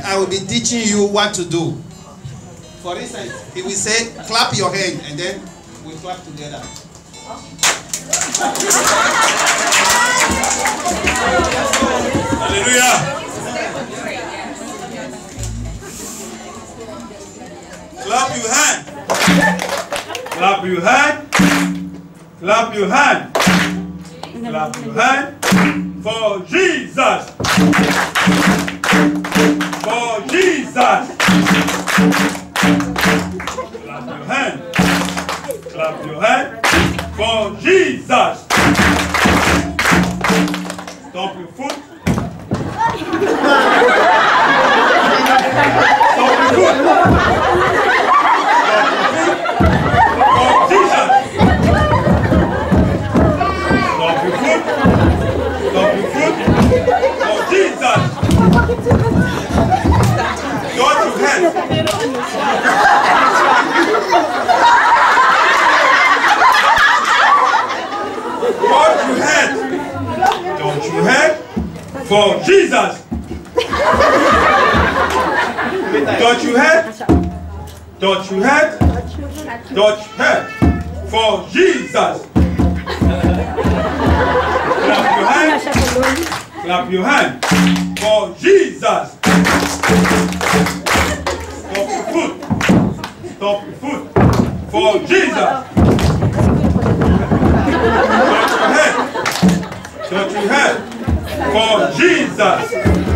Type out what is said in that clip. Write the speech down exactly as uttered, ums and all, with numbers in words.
I will be teaching you what to do. For instance, he will say, clap your hand, and then we clap together. Hallelujah. Clap your hand. Clap your hand. Clap your hand. Clap your hand for Jesus. For Jesus. Clap your hand. Clap your hand for Jesus. Stomp your foot. Stomp your foot. For Jesus. Stomp your foot. Stomp your foot. For Jesus. Don't your hand. Don't you head? Don't you head? For Jesus. Don't you head? Don't you head? Don't you head? For Jesus. Clap your hand. Clap your hand. For Jesus. Stop your foot. Stop your foot. For Jesus. Touch your head. Touch your head. For Jesus.